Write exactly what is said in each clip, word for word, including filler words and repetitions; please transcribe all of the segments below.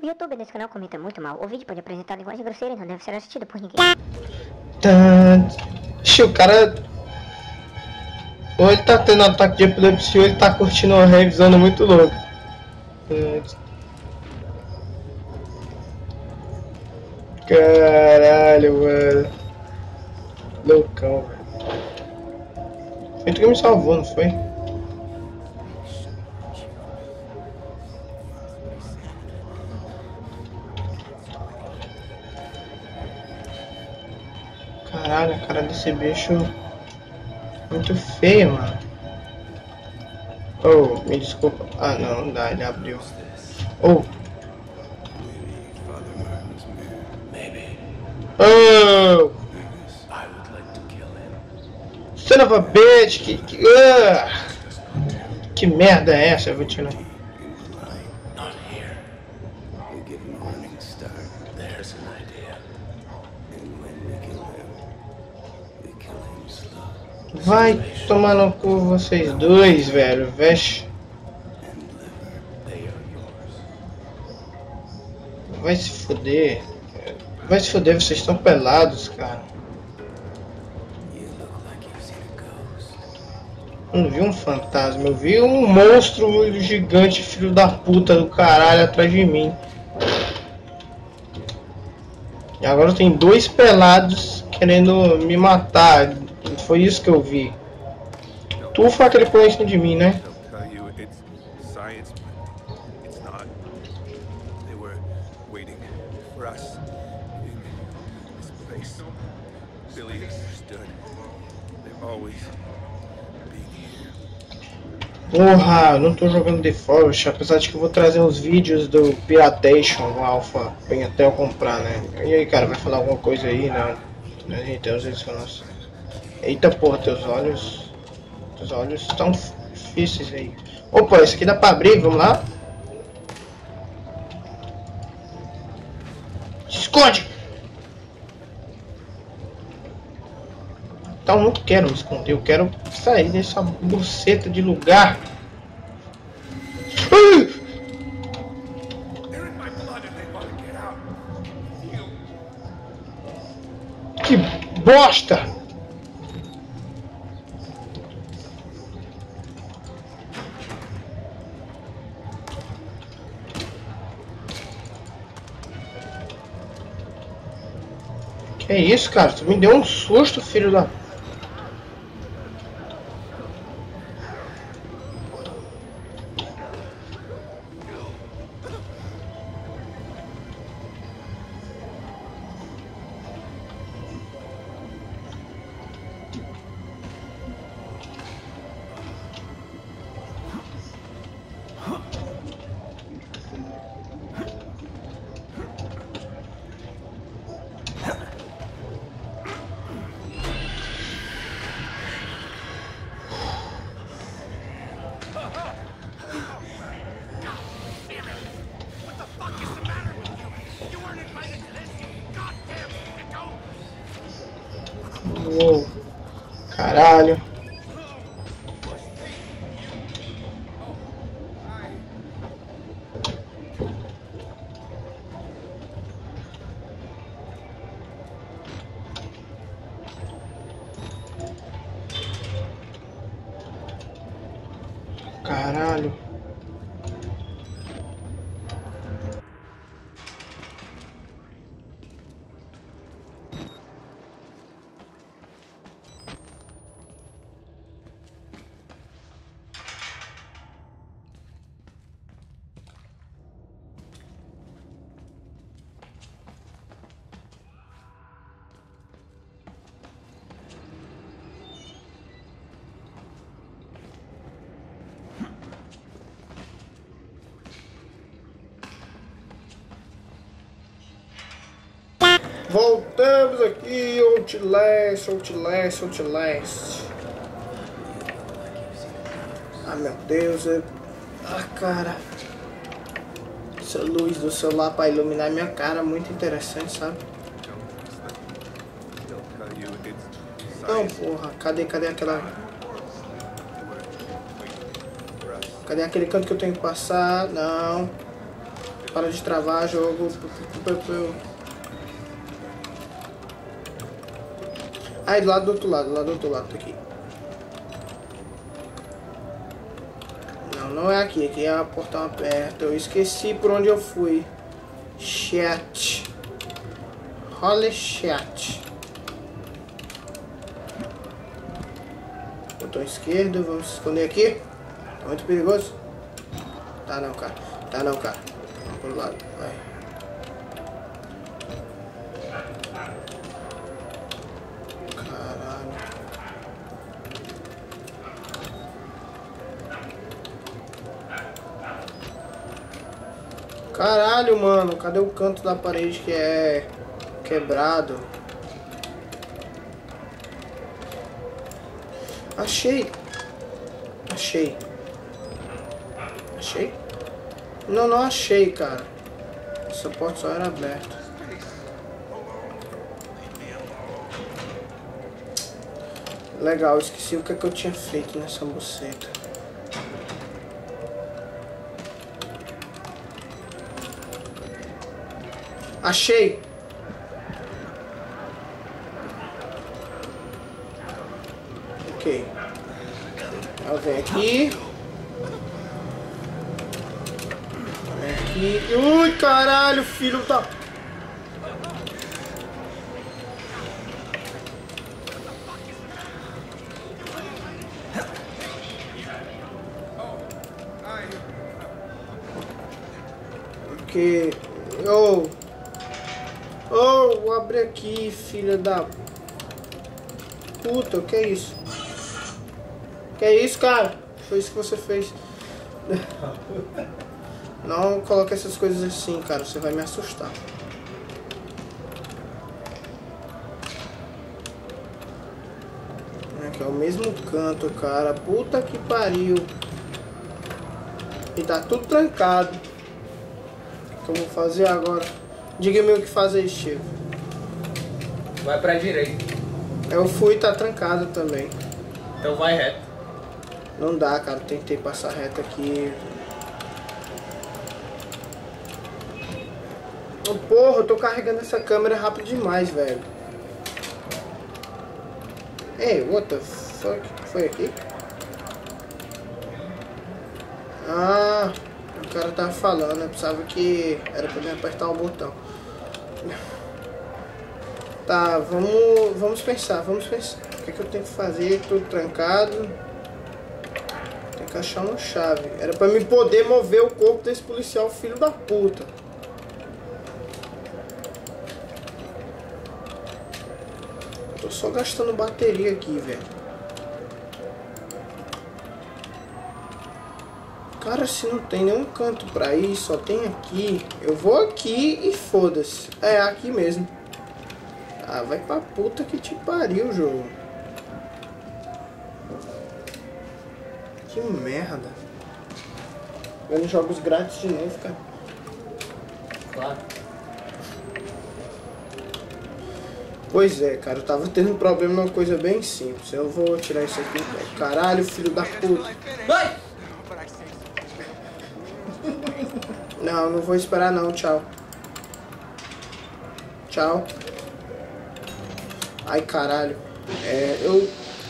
O youtuber desse canal comenta muito mal. O vídeo pode apresentar linguagem grosseira e não deve ser assistido por ninguém. Tá. Ixi, o cara... Ou ele tá tendo ataque de epilepsia ou ele tá curtindo uma revisão muito louca. Caralho, mano. Loucão, velho. Foi tu que me salvou, não foi? Caralho, a cara desse bicho muito feia, mano. Oh, me desculpa. Ah, não, não dá, ele abriu. Oh. Oh! Son of a bitch! Que, que, uh, que merda é essa? Eu vou tirar. Vai tomar no cu vocês dois, velho. Vexe. Vai se fuder. Vai se fuder, vocês estão pelados, cara. Eu não vi um fantasma, eu vi um monstro gigante, filho da puta do caralho, atrás de mim. E agora tem dois pelados querendo me matar. Foi isso que eu vi. Tu foi aquele que em cima de mim, né? Porra, não tô jogando The Forest, apesar de que eu vou trazer uns vídeos do Piratation, o Alpha, bem até eu comprar, né? E aí, cara, vai falar alguma coisa aí? Não. A gente tem os edicionais. Eita porra, teus olhos. Teus olhos estão difíceis aí. Opa, esse aqui dá pra abrir, vamos lá? Se esconde! Então não quero me esconder, eu quero sair dessa buceta de lugar. Que bosta! Que isso, cara? Tu me deu um susto, filho da... Uou. Caralho. Caralho. Voltamos aqui, Outlast, Outlast, Outlast. Ah, meu Deus, eu... Ah, cara. Essa luz do celular para iluminar minha cara, muito interessante, sabe? Não, porra, cadê, cadê aquela... Cadê aquele canto que eu tenho que passar? Não. Para de travar, jogo. Aí, do lado do outro lado, do lado do outro lado, tá aqui. Não, não é aqui, aqui é a portão aberta. Eu esqueci por onde eu fui. Chat. Holy chat. Botão esquerdo, vamos se esconder aqui. Tá muito perigoso. Tá não, cara. Tá não, cara. Vamos pro lado, vai. Caralho. Caralho, mano. Cadê o canto da parede que é quebrado? Achei. Achei. Achei? Não, não achei, cara. Essa porta só era aberta. Legal, esqueci o que, é que eu tinha feito nessa buceta. Achei! Ok. Eu venho aqui. Vem aqui. Ui, caralho, filho da... Ok. Oh. Oh, abre aqui, filha da... Puta, o que é isso? Que é isso, cara? Foi isso que você fez. Não coloque essas coisas assim, cara. Você vai me assustar. Aqui é o mesmo canto, cara. Puta que pariu. E tá tudo trancado. O que eu vou fazer agora? Diga-me o que fazer, Chico. Vai pra direita. Eu fui e tá trancado também. Então vai reto. Não dá, cara. Tentei passar reto aqui. Oh, porra, eu tô carregando essa câmera rápido demais, velho. Ei, what the fuck? Foi aqui? Ah, o cara tava falando. Eu pensava que era pra me apertar o botão. Tá, vamos, vamos pensar, vamos pensar. O que, é que eu tenho que fazer? Tudo trancado. Tem que achar uma chave. Era pra me poder mover o corpo desse policial, filho da puta. Tô só gastando bateria aqui, velho. Cara, se não tem nenhum canto pra ir, só tem aqui. Eu vou aqui e foda-se. É, aqui mesmo. Ah, vai pra puta que te pariu, jogo. Que merda. Vendo jogos grátis de novo, cara. Claro. Pois é, cara, eu tava tendo um problema numa coisa bem simples. Eu vou tirar isso aqui. Caralho, filho da puta. Vai! Não, não vou esperar não, tchau. Tchau. Ai, caralho. É, eu...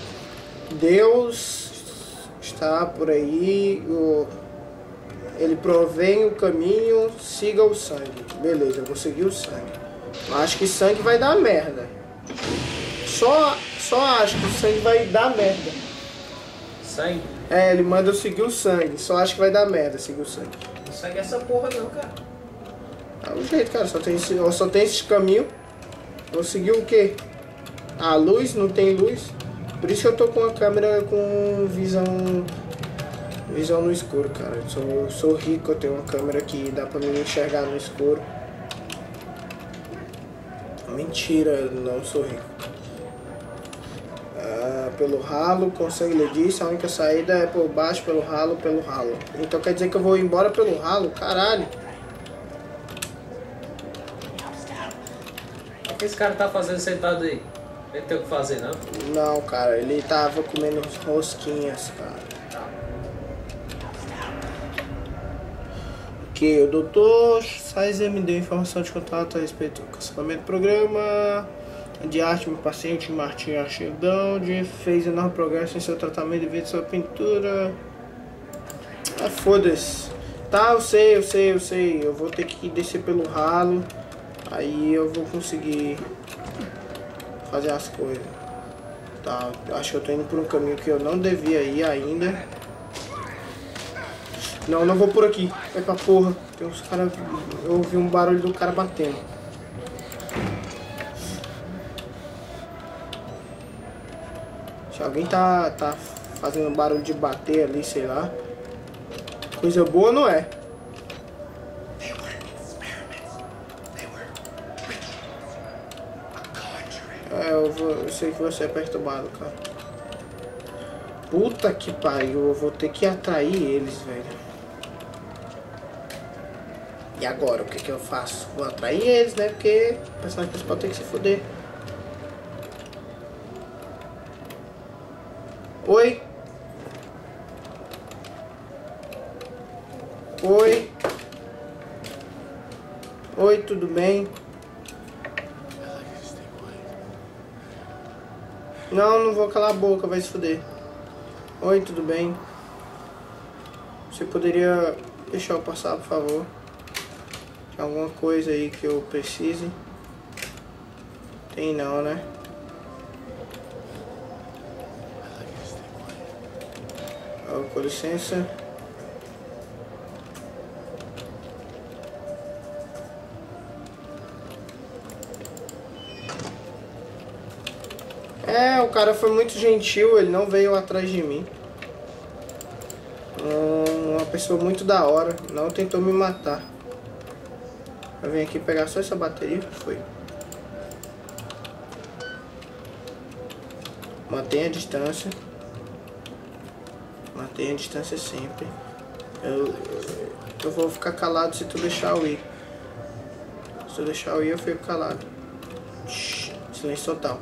Deus está por aí. O... Ele provém o caminho, siga o sangue. Beleza, eu vou seguir o sangue. Acho que sangue vai dar merda. Só, só acho que o sangue vai dar merda. Sangue? É, ele manda eu seguir o sangue. Só acho que vai dar merda seguir o sangue. Não segue essa porra não, cara. É o jeito, cara. Só tem esse, só tem esse caminho. Vou seguir o quê? A luz? Não tem luz. Por isso que eu tô com a câmera com visão... Visão no escuro, cara. Eu sou, eu sou rico, eu tenho uma câmera que dá pra me enxergar no escuro. Mentira, não sou rico. Ah, pelo ralo, consegue ler disso. A única saída é por baixo, pelo ralo, pelo ralo. Então quer dizer que eu vou embora pelo ralo? Caralho. O que esse cara tá fazendo sentado aí? Ele tem o que fazer, não? Não, cara, ele tava comendo rosquinhas, cara. Que o doutor Saizer me deu informação de contato a respeito do cancelamento do programa de arte. Meu paciente Martin Archidão fez enorme progresso em seu tratamento devido à sua pintura. Ah, foda-se. Tá, eu sei, eu sei, eu sei. Eu vou ter que descer pelo ralo. Aí eu vou conseguir fazer as coisas. Tá, acho que eu tô indo por um caminho que eu não devia ir ainda. Não, não vou por aqui. Vai pra porra. Tem uns caras. Eu ouvi um barulho do cara batendo. Se alguém tá, tá fazendo barulho de bater ali, sei lá. Coisa boa não é. É, eu, vou, eu sei que você é perturbado, cara. Puta que pariu, eu vou ter que atrair eles, velho. E agora, o que que eu faço? Vou atrair eles, né? Porque o personagem principal tem que se foder. Oi? Oi? Oi, tudo bem? Não, não vou calar a boca, vai se foder. Oi, tudo bem? Você poderia deixar eu passar, por favor? Tem alguma coisa aí que eu precise? Tem não, né? Oh, com licença. É, o cara foi muito gentil, ele não veio atrás de mim. Hum, uma pessoa muito da hora, não tentou me matar. Eu vim aqui pegar só essa bateria, foi. Mantenha a distância. Mantenha a distância sempre. Eu, eu vou ficar calado se tu deixar eu ir. Se eu deixar eu ir, eu fico calado. Shhh, silêncio total.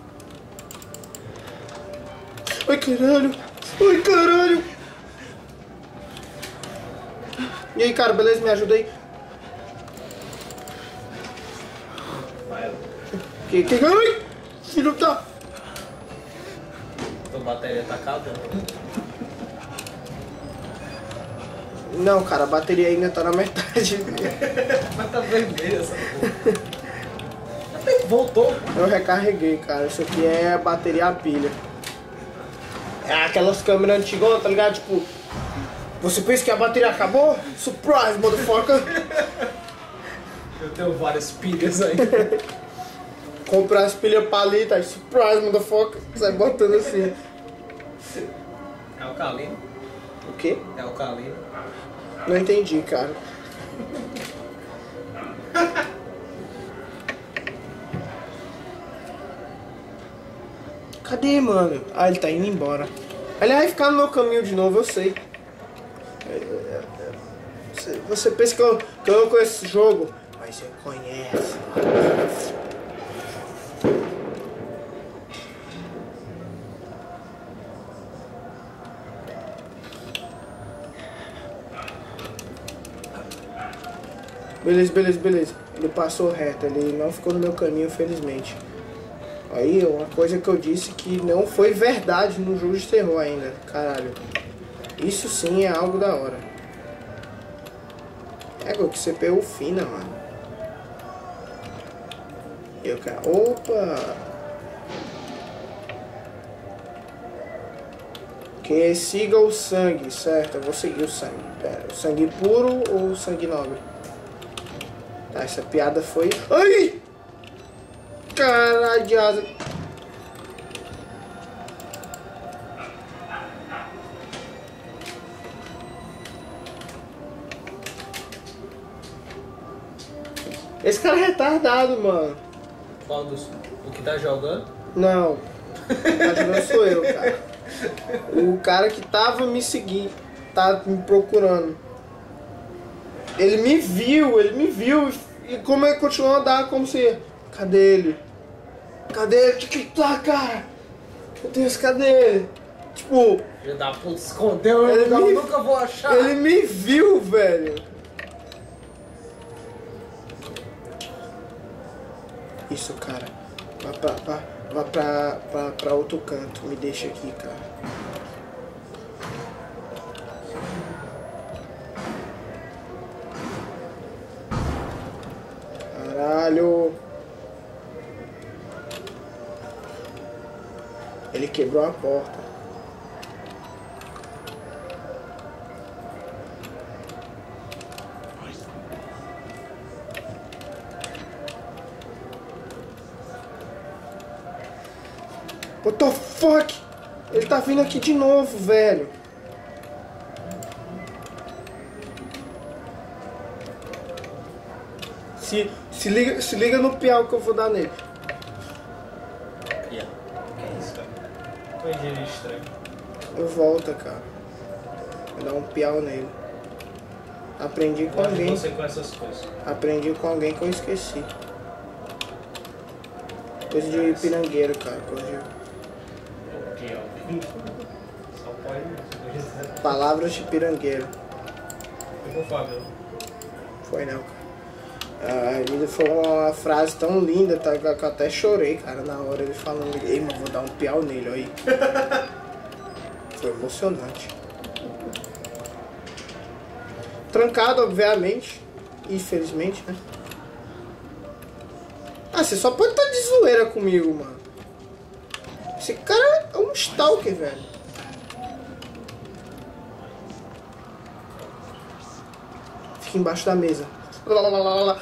Ai, caralho! Ai, caralho! E aí, cara, beleza? Me ajuda aí. Que, que... Ai! Filho da... Tua bateria tá acabando. Não, cara, a bateria ainda tá na metade. Mas tá vermelha essa porra. Até voltou. Eu recarreguei, cara. Isso aqui é a bateria a pilha. É aquelas câmeras antigas, tá ligado? Tipo, você pensa que a bateria acabou? Surprise, motherfucker! Eu tenho várias pilhas aí. Comprar as pilhas palita, aí surprise, motherfucker! Sai botando assim. É alcalino? O quê? É alcalino. Não entendi, cara. Cadê, mano? Ah, ele tá indo embora. Ele vai ficar no meu caminho de novo, eu sei. Você pensa que eu, que eu não conheço esse jogo? Mas eu conheço. Beleza, beleza, beleza. Ele passou reto, ele não ficou no meu caminho, felizmente. Aí, uma coisa que eu disse que não foi verdade no jogo de terror ainda. Caralho. Isso sim é algo da hora. É, que C P U fina, mano. Eu quero... Opa! Que siga o sangue, certo? Eu vou seguir o sangue. Pera, o sangue puro ou o sangue nobre? Tá, essa piada foi... Ai! Caralho de asa. Esse cara é retardado, mano. Qual dos... O que tá jogando? Não. Tá jogando sou eu, cara. O cara que tava me seguindo, tá me procurando. Ele me viu, ele me viu. E como ele continuou a andar como se... Cadê ele? Cadê ele? Que tá, cara? Meu Deus, cadê ele? Tipo... Filho da puta, escondeu, ele eu me, nunca vou achar. Ele me viu, velho. Isso, cara. Vá pra, pra, vá pra, pra, pra outro canto. Me deixa aqui, cara. Caralho. Ele quebrou a porta. What the fuck? Ele tá vindo aqui de novo, velho. Se, se, liga, se liga no piau que eu vou dar nele. Yeah. Que é isso, cara? Foi engenharia estranho. Eu volto, cara. Vou dar um piau nele. Aprendi com Gosto de alguém. você com essas coisas. Aprendi com alguém que eu esqueci. Coisa de pirangueiro, cara. Coisa de... Só pode. Palavras de pirangueiro. Eu vou falar, meu. Foi não, cara. Ah, foi uma frase tão linda, tá, que eu até chorei, cara, na hora ele falando, ei, mano, vou dar um piau nele, olha aí. Foi emocionante. Trancado, obviamente. Infelizmente, né? Ah, você só pode estar de zoeira comigo, mano. Esse cara é um stalker, velho. Fica embaixo da mesa. Lá, lá, lá, lá, lá.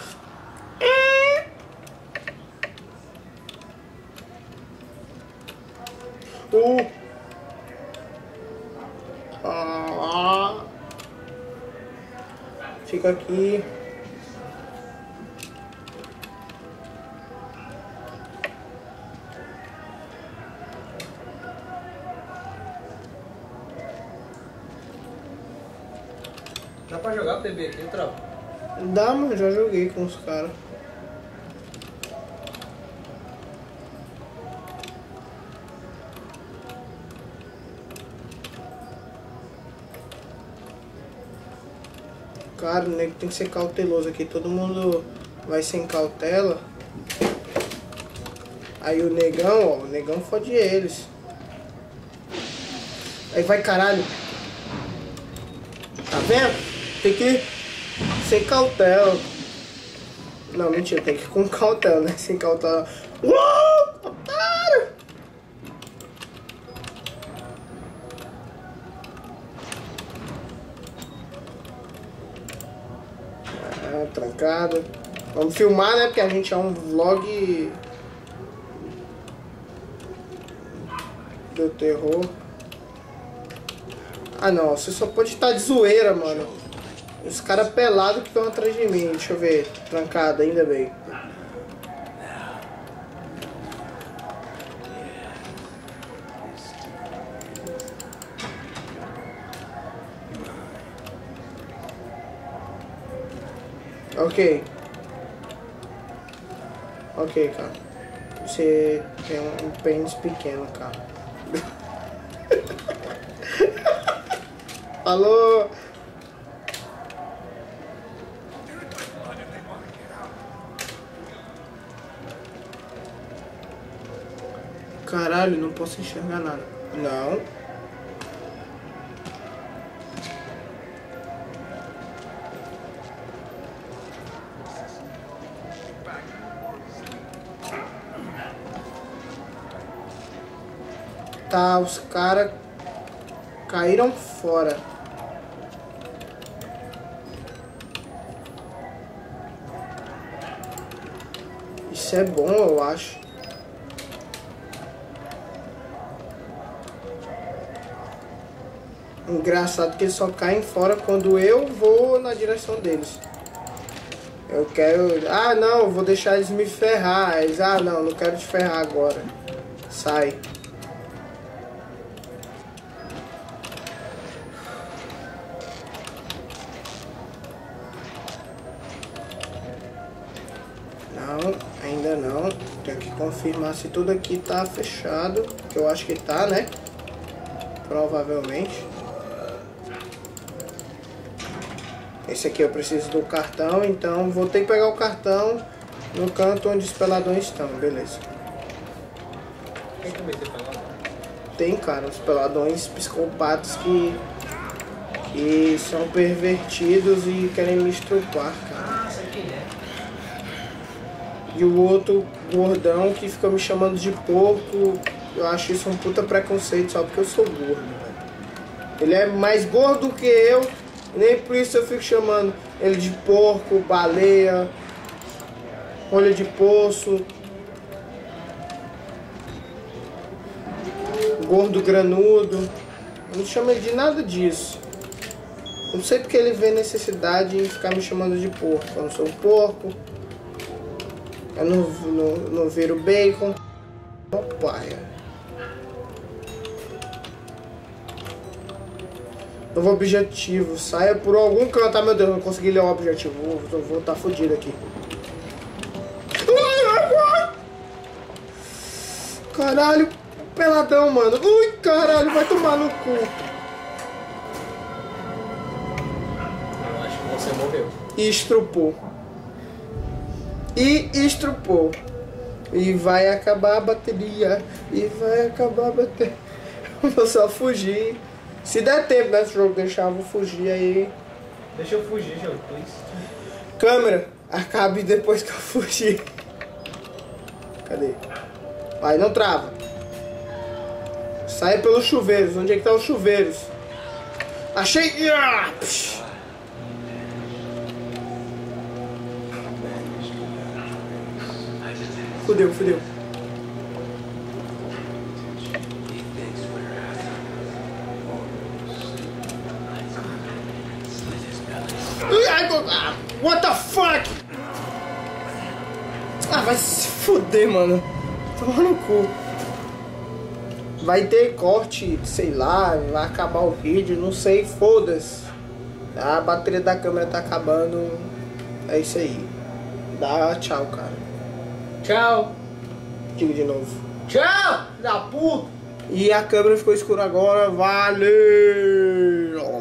Uh. Ah. Fica aqui. Dá pra jogar P B aqui, Trau? Dá, mano, já joguei com os caras. Cara, o nego tem que ser cauteloso aqui. Todo mundo vai sem cautela. Aí o negão, ó, o negão fode eles. Aí vai, caralho. Tá vendo? Tem que ir sem cautela. Não, mentira, tem que ir com cautela, né? Sem cautela. Uou! Otário! Ah, trancado. Vamos filmar, né? Porque a gente é um vlog do terror. Ah não, você só pode estar de zoeira, mano. Os caras pelados que estão atrás de mim. Deixa eu ver. Trancado, ainda bem. Ok. Ok, cara. Você tem um pênis pequeno, cara. Alô? Caralho, não posso enxergar nada. Não. Tá, os caras caíram fora. Isso é bom, eu acho. Engraçado que eles só caem fora quando eu vou na direção deles. Eu quero... Ah, não, eu vou deixar eles me ferrar. Eles... Ah, não, não quero te ferrar agora. Sai. Não, ainda não. Tenho que confirmar se tudo aqui tá fechado. Que eu acho que tá, né? Provavelmente. Esse aqui eu preciso do cartão, então vou ter que pegar o cartão No canto onde os peladões estão, beleza. Quem também tem peladão? Tem, cara, os peladões psicopatas que, que são pervertidos e querem me estrupar, cara. Ah, sei quem é. E o outro gordão que fica me chamando de porco, eu acho isso um puta preconceito só porque eu sou gordo, velho. Ele é mais gordo que eu, nem por isso eu fico chamando ele de porco, baleia, olho de poço, gordo granudo. Eu não chamo ele de nada disso. Não sei porque ele vê necessidade em ficar me chamando de porco. Eu não sou um porco. Eu não, não, não viro bacon. Paia. Novo objetivo. Saia por algum canto. Ah, meu Deus, não consegui ler o objetivo. Vou, vou tá fudido aqui. Caralho, peladão, mano. Ui, caralho, vai tomar no cu. Eu acho que você morreu. E estrupou. E estrupou. E vai acabar a bateria. E vai acabar a bateria. Vou só fugir. Se der tempo nesse jogo deixar, eu vou fugir aí. Deixa eu fugir, jogo, please. Câmera, acabe depois que eu fugir. Cadê? Vai, não trava. Sai pelos chuveiros. Onde é que tá os chuveiros? Achei! Ah, psh. Fudeu, fudeu. What the fuck? Ah, vai se fuder, mano. Toma no cu. Vai ter corte, sei lá, vai acabar o vídeo, não sei, foda-se. A bateria da câmera tá acabando. É isso aí. Dá tchau, cara. Tchau. Digo de novo. Tchau, da puta. E a câmera ficou escura agora. Valeu!